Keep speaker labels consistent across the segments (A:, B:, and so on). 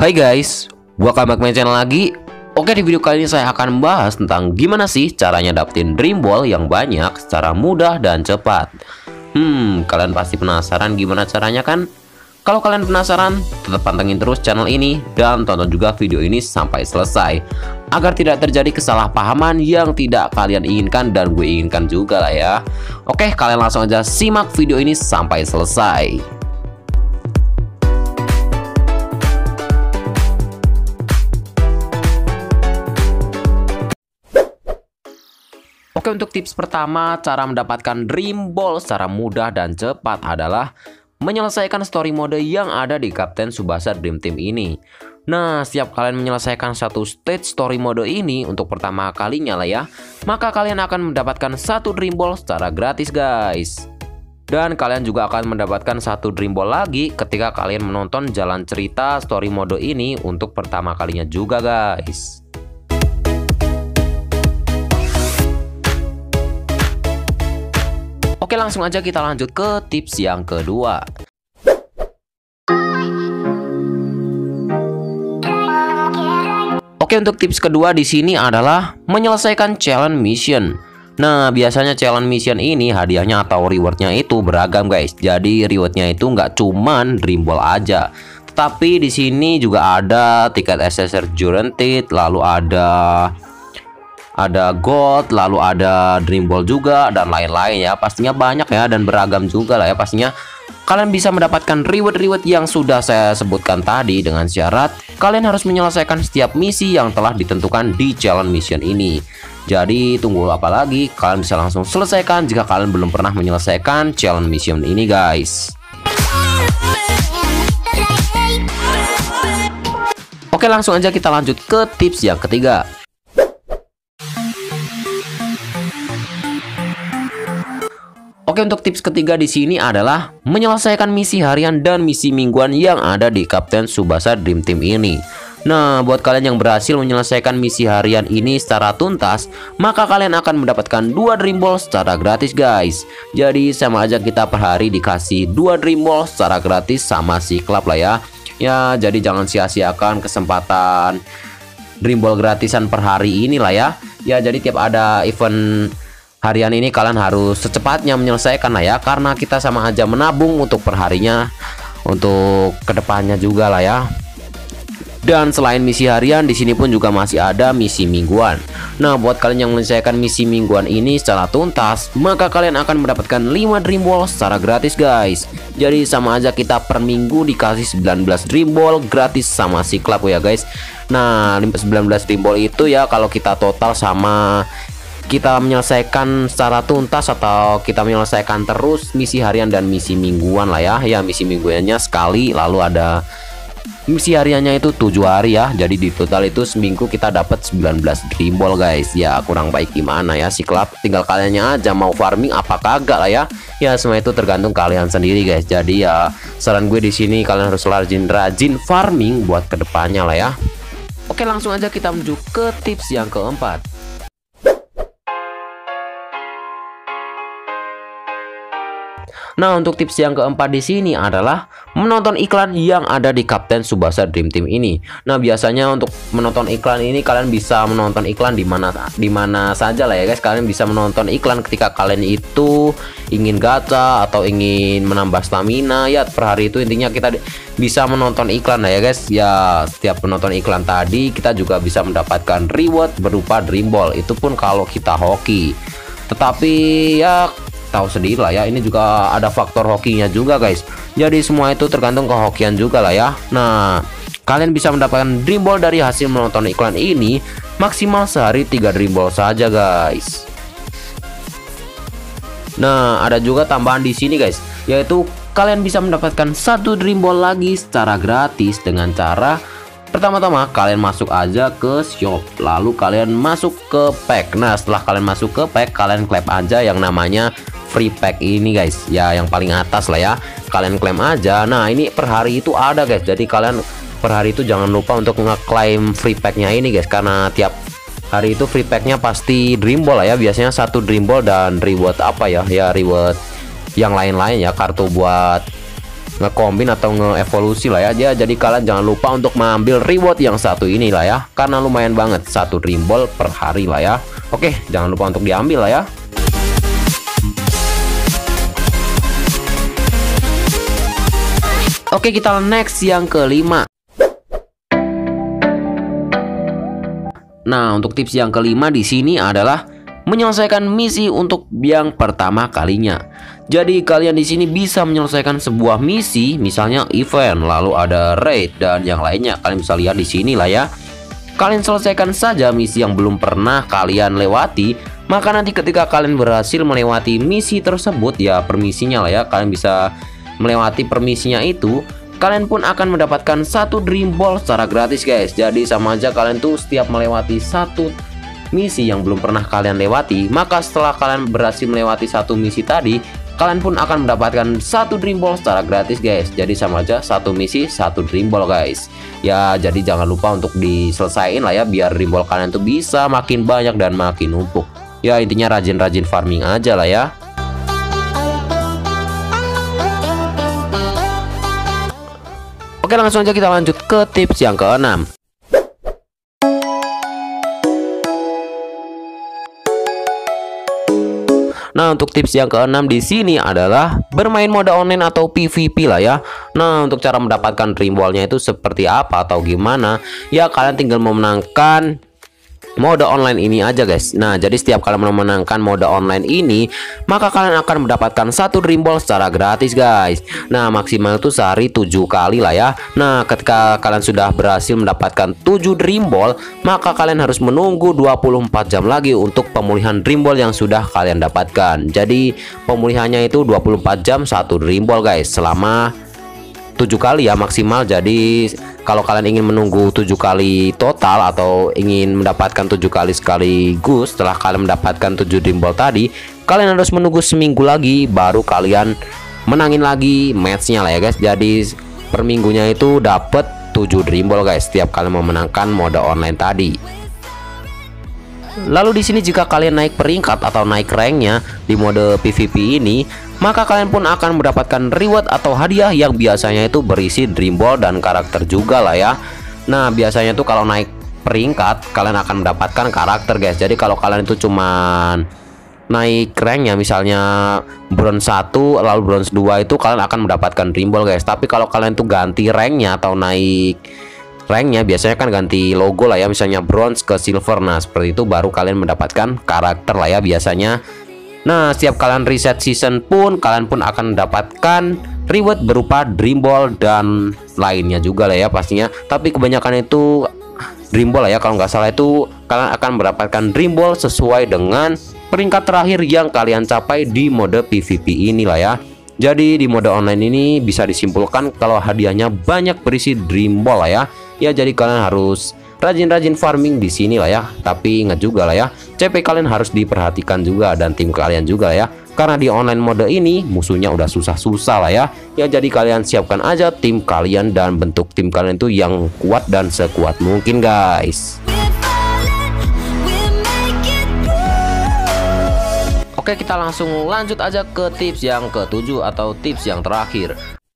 A: Hai guys, welcome back my channel lagi. Oke, di video kali ini saya akan membahas tentang gimana sih caranya dapetin dream ball yang banyak secara mudah dan cepat. Kalian pasti penasaran gimana caranya kan? Kalau kalian penasaran, tetap pantengin terus channel ini dan tonton juga video ini sampai selesai agar tidak terjadi kesalahpahaman yang tidak kalian inginkan dan gue inginkan juga lah ya. Oke, kalian langsung aja simak video ini sampai selesai. Oke, untuk tips pertama, cara mendapatkan dream ball secara mudah dan cepat adalah menyelesaikan story mode yang ada di Kapten Tsubasa Dream Team ini. Nah, setiap kalian menyelesaikan satu stage story mode ini untuk pertama kalinya lah ya, maka kalian akan mendapatkan satu dream ball secara gratis guys. Dan kalian juga akan mendapatkan satu dream ball lagi ketika kalian menonton jalan cerita story mode ini untuk pertama kalinya juga guys. Oke, langsung aja kita lanjut ke tips yang kedua. Oke, untuk tips kedua di sini adalah menyelesaikan challenge mission. Nah, biasanya challenge mission ini hadiahnya atau rewardnya itu beragam guys. Jadi rewardnya itu nggak cuman dream ball aja, tetapi di sini juga ada tiket SSR Guaranteed, lalu ada gold, lalu ada dream ball juga dan lain-lain ya. Pastinya banyak ya dan beragam juga lah ya. Pastinya kalian bisa mendapatkan reward-reward yang sudah saya sebutkan tadi dengan syarat kalian harus menyelesaikan setiap misi yang telah ditentukan di challenge mission ini. Jadi tunggu apa lagi, kalian bisa langsung selesaikan jika kalian belum pernah menyelesaikan challenge mission ini guys. Oke, langsung aja kita lanjut ke tips yang ketiga. Oke, untuk tips ketiga di sini adalah menyelesaikan misi harian dan misi mingguan yang ada di Kapten Tsubasa Dream Team ini. Nah, buat kalian yang berhasil menyelesaikan misi harian ini secara tuntas, maka kalian akan mendapatkan 2 dream ball secara gratis guys. Jadi sama aja kita per hari dikasih 2 dream ball secara gratis sama si klub lah ya. Ya, jadi jangan sia-siakan kesempatan dream ball gratisan per hari ini lah ya. Ya, jadi tiap ada event harian ini kalian harus secepatnya menyelesaikan lah ya, karena kita sama aja menabung untuk perharinya, untuk kedepannya juga lah ya. Dan selain misi harian, di sini pun juga masih ada misi mingguan. Nah, buat kalian yang menyelesaikan misi mingguan ini secara tuntas, maka kalian akan mendapatkan 5 dream ball secara gratis guys. Jadi sama aja kita per minggu dikasih 19 dream ball gratis sama si klub ya guys. Nah, 19 dream ball itu ya kalau kita total sama kita menyelesaikan secara tuntas atau kita menyelesaikan terus misi harian dan misi mingguan lah ya. Ya, misi mingguannya sekali, lalu ada misi hariannya itu 7 hari ya. Jadi di total itu seminggu kita dapat 19 dream ball guys. Ya, kurang baik gimana ya si klub, tinggal kaliannya aja mau farming apa kagak lah ya. Ya, semua itu tergantung kalian sendiri guys. Jadi ya saran gue di sini kalian harus rajin farming buat kedepannya lah ya. Oke, langsung aja kita menuju ke tips yang keempat. Nah, untuk tips yang keempat di sini adalah menonton iklan yang ada di Kapten Tsubasa Dream Team ini. Nah, biasanya untuk menonton iklan ini kalian bisa menonton iklan di mana saja lah ya guys. Kalian bisa menonton iklan ketika kalian itu ingin gacha atau ingin menambah stamina ya. Per hari itu intinya kita bisa menonton iklan lah ya guys. Ya, setiap menonton iklan tadi kita juga bisa mendapatkan reward berupa dream ball. Itu pun kalau kita hoki. Tetapi ya tahu sendiri lah ya, ini juga ada faktor hokinya juga guys. Jadi semua itu tergantung kehokian juga lah ya. Nah, kalian bisa mendapatkan dream ball dari hasil menonton iklan ini maksimal sehari 3 dream ball saja guys. Nah, ada juga tambahan di sini guys, yaitu kalian bisa mendapatkan 1 dream ball lagi secara gratis dengan cara pertama-tama kalian masuk aja ke shop, lalu kalian masuk ke pack. Nah, setelah kalian masuk ke pack, kalian klaim aja yang namanya free pack ini guys. Ya, yang paling atas lah ya. Kalian klaim aja. Nah, ini per hari itu ada guys. Jadi kalian per hari itu jangan lupa untuk ngeklaim free packnya ini guys, karena tiap hari itu free packnya pasti dream ball lah ya. Biasanya 1 dream ball dan reward apa ya, ya reward yang lain-lain ya, kartu buat ngekombin atau ngeevolusi lah ya. Jadi kalian jangan lupa untuk mengambil reward yang satu ini lah ya, karena lumayan banget, 1 dream ball per hari lah ya. Oke, jangan lupa untuk diambil lah ya. Oke, kita next yang kelima. Nah, untuk tips yang kelima di sini adalah menyelesaikan misi untuk yang pertama kalinya. Jadi kalian di sini bisa menyelesaikan sebuah misi, misalnya event, lalu ada raid dan yang lainnya. Kalian bisa lihat di sini lah ya. Kalian selesaikan saja misi yang belum pernah kalian lewati, maka nanti ketika kalian berhasil melewati misi tersebut ya, permisinya lah ya, kalian bisa melewati permisinya itu, kalian pun akan mendapatkan 1 dream ball secara gratis guys. Jadi sama aja kalian tuh setiap melewati satu misi yang belum pernah kalian lewati, maka setelah kalian berhasil melewati satu misi tadi, kalian pun akan mendapatkan 1 dream ball secara gratis guys. Jadi sama aja satu misi 1 dream ball guys. Ya jadi jangan lupa untuk diselesain lah ya, biar dream ball kalian tuh bisa makin banyak dan makin numpuk. Ya intinya rajin-rajin farming aja lah ya. Oke, langsung aja kita lanjut ke tips yang keenam. Nah, untuk tips yang keenam di sini adalah bermain mode online atau PvP lah ya. Nah, untuk cara mendapatkan dream ball-nya itu seperti apa atau gimana? Ya, kalian tinggal memenangkan mode online ini aja guys. Nah, jadi setiap kalian memenangkan mode online ini, maka kalian akan mendapatkan 1 dream ball secara gratis guys. Nah, maksimal itu sehari 7 kali lah ya. Nah, ketika kalian sudah berhasil mendapatkan 7 dream ball, maka kalian harus menunggu 24 jam lagi untuk pemulihan dream ball yang sudah kalian dapatkan. Jadi pemulihannya itu 24 jam 1 dream ball guys, selama 7 kali ya maksimal. Jadi kalau kalian ingin menunggu 7 kali total atau ingin mendapatkan 7 kali sekaligus, setelah kalian mendapatkan 7 dream ball tadi, kalian harus menunggu seminggu lagi baru kalian menangin lagi matchnya lah ya guys. Jadi per minggunya itu dapat 7 dream ball guys setiap kalian memenangkan mode online tadi. Lalu di sini jika kalian naik peringkat atau naik ranknya di mode PvP ini, maka kalian pun akan mendapatkan reward atau hadiah yang biasanya itu berisi dream ball dan karakter juga lah ya. Nah, biasanya tuh kalau naik peringkat kalian akan mendapatkan karakter guys. Jadi kalau kalian itu cuman naik ranknya misalnya bronze 1 lalu bronze 2 itu kalian akan mendapatkan dream ball guys. Tapi kalau kalian tuh ganti ranknya atau naik ranknya, biasanya kan ganti logo lah ya, misalnya bronze ke silver. Nah seperti itu baru kalian mendapatkan karakter lah ya biasanya. Nah setiap kalian reset season pun kalian pun akan mendapatkan reward berupa dream ball dan lainnya juga lah ya pastinya. Tapi kebanyakan itu dream ball lah ya, kalau nggak salah itu kalian akan mendapatkan dream ball sesuai dengan peringkat terakhir yang kalian capai di mode PvP ini lah ya. Jadi di mode online ini bisa disimpulkan kalau hadiahnya banyak berisi dream ball lah ya. Ya jadi kalian harus rajin-rajin farming di sini lah ya. Tapi ingat juga lah ya, CP kalian harus diperhatikan juga dan tim kalian juga lah ya. Karena di online mode ini musuhnya udah susah-susah lah ya. Ya jadi kalian siapkan aja tim kalian dan bentuk tim kalian itu yang kuat dan sekuat mungkin guys. Oke, kita langsung lanjut aja ke tips yang ke-7 atau tips yang terakhir.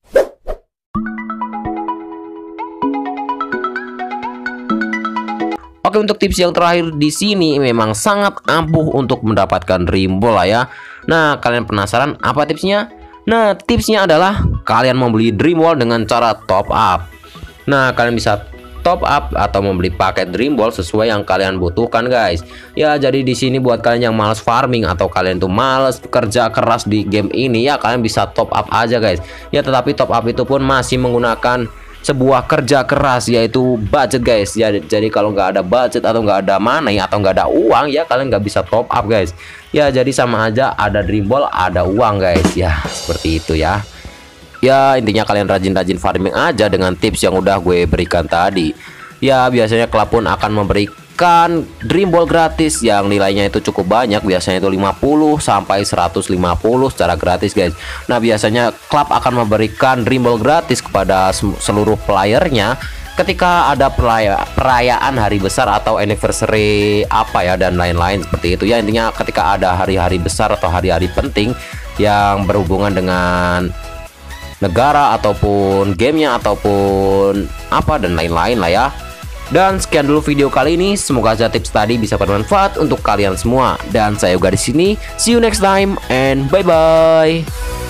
A: Oke, untuk tips yang terakhir di sini memang sangat ampuh untuk mendapatkan dream ball lah ya. Nah, kalian penasaran apa tipsnya? Nah, tipsnya adalah kalian membeli dream ball dengan cara top up. Nah, kalian bisa top up atau membeli paket dream ball sesuai yang kalian butuhkan guys. Ya jadi di sini buat kalian yang malas farming atau kalian tuh malas kerja keras di game ini, ya kalian bisa top up aja guys. Ya tetapi top up itu pun masih menggunakan sebuah kerja keras, yaitu budget guys. Ya jadi kalau nggak ada budget atau nggak ada money atau nggak ada uang, ya kalian nggak bisa top up guys. Ya jadi sama aja, ada dream ball ada uang guys. Ya seperti itu ya. Ya intinya kalian rajin-rajin farming aja dengan tips yang udah gue berikan tadi. Ya biasanya klub pun akan memberikan dream ball gratis yang nilainya itu cukup banyak, biasanya itu 50 sampai 150 secara gratis guys. Nah biasanya klub akan memberikan dream ball gratis kepada seluruh playernya ketika ada perayaan hari besar atau anniversary apa ya dan lain-lain seperti itu ya. Intinya ketika ada hari-hari besar atau hari-hari penting yang berhubungan dengan negara ataupun gamenya ataupun apa dan lain-lain lah ya. Dan sekian dulu video kali ini, semoga saja tips tadi bisa bermanfaat untuk kalian semua. Dan saya Yoga di sini. See you next time and bye bye.